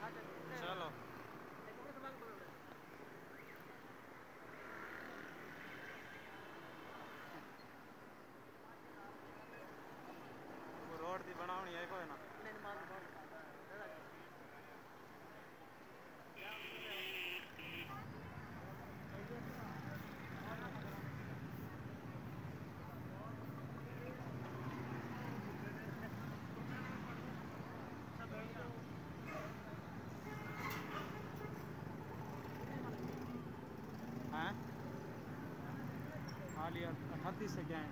चलो रोड दी बनावनी है कोई ना हैं हाल यार 38 से क्या है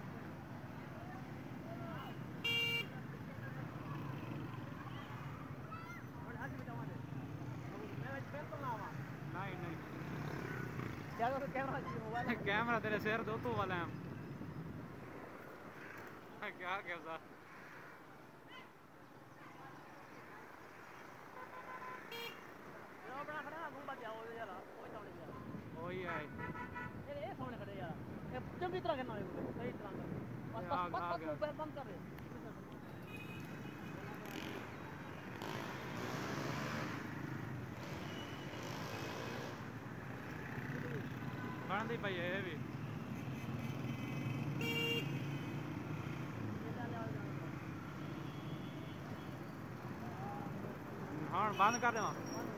नहीं नहीं कैमरा तेरे शेर दो तो वाला है क्या क्या सर वही है ये सामने खड़े यार ये चंगी तरह करना है सही तरह कर बस बस बस ऊपर बंद कर दे ਬਣਦੀ ਪਈ ਇਹ ਵੀ ਹੁਣ ਬੰਦ ਕਰ ਦੇਵਾਂ